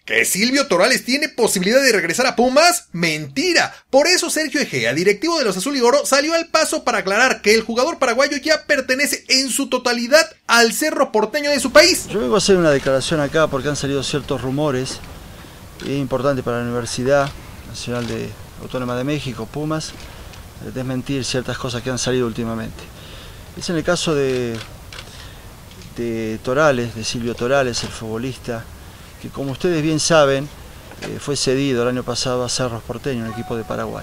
¿Que Silvio Torales tiene posibilidad de regresar a Pumas? ¡Mentira! Por eso Sergio Egea, directivo de los Azul y Oro, salió al paso para aclarar que el jugador paraguayo ya pertenece en su totalidad al Cerro Porteño de su país. Yo vengo a hacer una declaración acá porque han salido ciertos rumores importantes para la Universidad Nacional Autónoma de México, Pumas, desmentir ciertas cosas que han salido últimamente. Es en el caso de Torales, de Silvio Torales, el futbolista, que como ustedes bien saben, fue cedido el año pasado a Cerro Porteño, un equipo de Paraguay.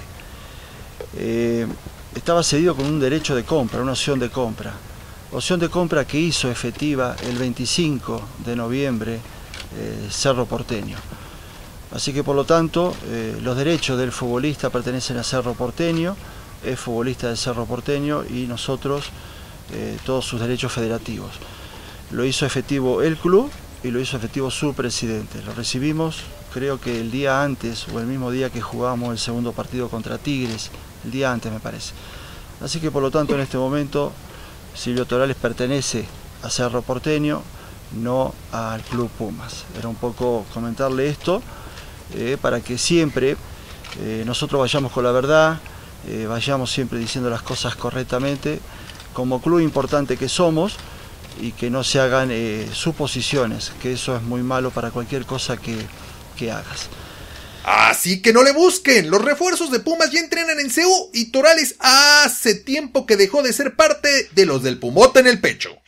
Estaba cedido con un derecho de compra, una opción de compra que hizo efectiva el 25 de noviembre Cerro Porteño. Así que por lo tanto, los derechos del futbolista pertenecen a Cerro Porteño, es futbolista de Cerro Porteño y nosotros todos sus derechos federativos. Lo hizo efectivo el club y lo hizo efectivo su presidente. Lo recibimos, creo que el día antes o el mismo día que jugamos el segundo partido contra Tigres, el día antes me parece. Así que por lo tanto en este momento Silvio Torales pertenece a Cerro Porteño, no al Club Pumas. Era un poco comentarle esto para que siempre nosotros vayamos con la verdad, vayamos siempre diciendo las cosas correctamente, como club importante que somos, y que no se hagan suposiciones, que eso es muy malo para cualquier cosa que hagas. Así que no le busquen, los refuerzos de Pumas ya entrenan en CU y Torales hace tiempo que dejó de ser parte de los del Pumote en el pecho.